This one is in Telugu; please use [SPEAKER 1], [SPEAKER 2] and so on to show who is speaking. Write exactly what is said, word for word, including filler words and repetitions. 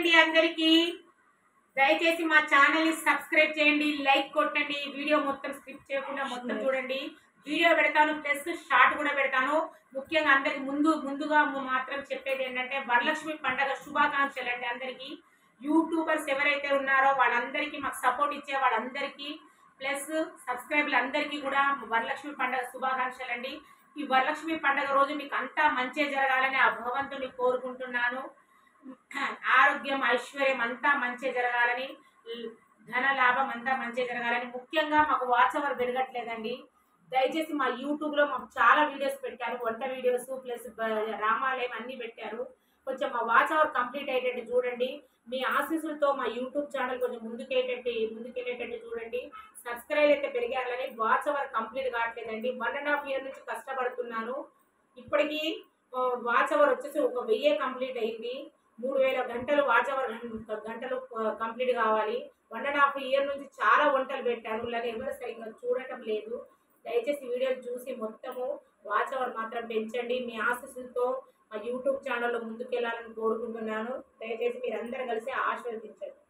[SPEAKER 1] అండి అందరికీ. దయచేసి మా ఛానల్ ని సబ్స్క్రైబ్ చేయండి, లైక్ కొట్టండి, వీడియో మొత్తం స్కిప్ చేయకుండా మొత్తం చూడండి. వీడియో పెడతాను ప్లస్ షార్ట్ కూడా పెడతాను. ముఖ్యంగా అందరికి ముందు ముందుగా మాత్రం చెప్పేది ఏంటంటే వరలక్ష్మి పండుగ శుభాకాంక్షలు అండి అందరికీ. యూట్యూబర్స్ ఎవరైతే ఉన్నారో వాళ్ళందరికీ మాకు సపోర్ట్ ఇచ్చే వాళ్ళందరికీ ప్లస్ సబ్స్క్రైబర్లు అందరికీ కూడా వరలక్ష్మి పండుగ శుభాకాంక్షలు అండి. ఈ వరలక్ష్మి పండుగ రోజు మీకు అంతా మంచి జరగాలని ఆ భగవంతుని కోరుకుంటున్నాను. ఆరోగ్యం ఐశ్వర్యం అంతా మంచి జరగాలని, ధన లాభం అంతా మంచి జరగాలని. ముఖ్యంగా మాకు వాచ్ అవర్ పెరగట్లేదండి. దయచేసి మా యూట్యూబ్లో మాకు చాలా వీడియోస్ పెట్టారు, వంట వీడియోస్ ప్లస్ రామాలయం అన్నీ పెట్టారు. కొంచెం మా వాచ్ అవర్ కంప్లీట్ అయ్యేటట్టు చూడండి. మీ ఆశీస్సులతో మా యూట్యూబ్ ఛానల్ కొంచెం ముందుకెళ్ళేటట్టు ముందుకెళ్ళేటట్టు చూడండి. సబ్స్క్రైబ్ అయితే పెరిగాలని, వాచ్ అవర్ కంప్లీట్ కావట్లేదండి. వన్ అండ్ హాఫ్ ఇయర్ నుంచి కష్టపడుతున్నాను. ఇప్పటికీ వాచ్ అవర్ వచ్చేసి ఒక వెయ్యి కంప్లీట్ అయింది. మూడు వేల గంటలు వాచ్ అవర్ గంటలు కంప్లీట్ కావాలి. వన్ అండ్ హాఫ్ ఇయర్ నుంచి చాలా వంటలు పెట్టాను, లేదా ఎవరు సరిగ్గా చూడటం లేదు. దయచేసి వీడియోలు చూసి మొత్తము వాచ్ అవర్ మాత్రం పెంచండి. మీ ఆశీస్సులతో మా యూట్యూబ్ ఛానల్లో ముందుకెళ్ళాలని కోరుకుంటున్నాను. దయచేసి మీరందరూ కలిసి ఆశీర్వదించండి.